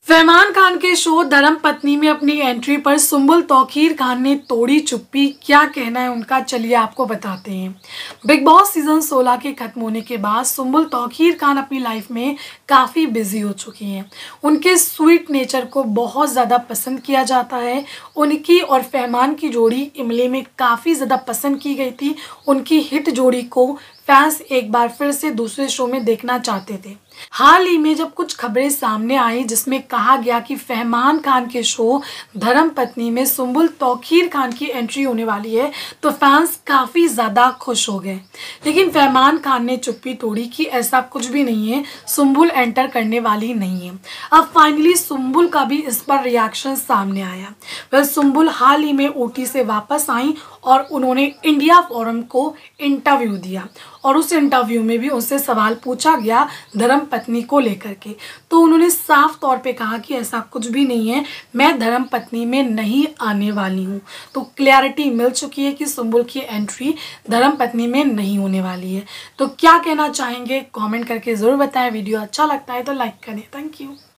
फरमान खान के शो धर्म पत्नी में अपनी एंट्री पर सुंबुल तौकीर खान ने तोड़ी चुप्पी। क्या कहना है उनका, चलिए आपको बताते हैं। बिग बॉस सीजन 16 के खत्म होने के बाद सुंबुल तौकीर खान अपनी लाइफ में काफ़ी बिजी हो चुकी हैं। उनके स्वीट नेचर को बहुत ज़्यादा पसंद किया जाता है। उनकी और फरमान की जोड़ी इमली में काफ़ी ज़्यादा पसंद की गई थी। उनकी हिट जोड़ी को फैंस एक बार फिर से दूसरे शो में देखना चाहते थे। हाल ही में जब कुछ खबरें सामने आई जिसमें कहा गया कि फरमान खान के शो धर्म पत्नी में सुंबुल तौकीर खान की एंट्री होने वाली है, तो फैंस काफ़ी ज़्यादा खुश हो गए। लेकिन फरमान खान ने चुप्पी तोड़ी कि ऐसा कुछ भी नहीं है, सुंबुल एंटर करने वाली नहीं है। अब फाइनली सुंबुल का भी इस पर रिएक्शन सामने आया। वह सुंबुल हाल ही में ओटी से वापस आई और उन्होंने इंडिया फोरम को इंटरव्यू दिया और उस इंटरव्यू में भी उनसे सवाल पूछा गया धर्म पत्नी को लेकर के। तो उन्होंने साफ तौर पे कहा कि ऐसा कुछ भी नहीं है, मैं धर्म पत्नी में नहीं आने वाली हूँ। तो क्लैरिटी मिल चुकी है कि सुंबुल की एंट्री धर्म पत्नी में नहीं होने वाली है। तो क्या कहना चाहेंगे कमेंट करके ज़रूर बताएं। वीडियो अच्छा लगता है तो लाइक करें। Thank you.